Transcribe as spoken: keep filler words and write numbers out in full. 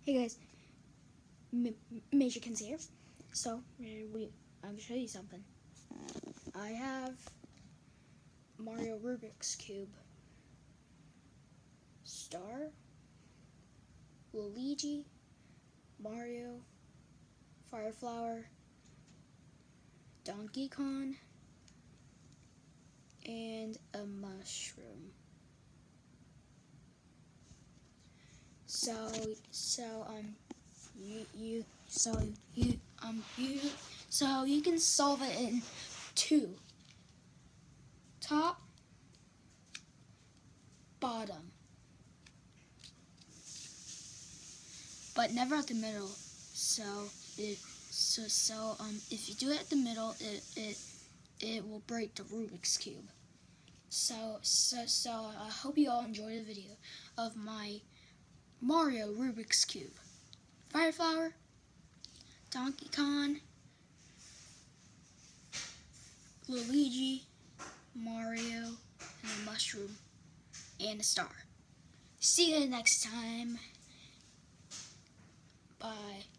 Hey guys, M Major Ken's here. So we, I'm gonna show you something. I have Mario Rubik's Cube, Star, Luigi, Mario, Fire Flower, Donkey Kong, and a mushroom. So, so um, you you so you um you so you can solve it in two. Top, bottom, but never at the middle. So it so so um if you do it at the middle, it it it will break the Rubik's Cube. So so so I hope you all enjoy the video of my Mario Rubik's Cube, Fire Flower, Donkey Kong, Luigi, Mario, and a mushroom, and a star. See you next time. Bye.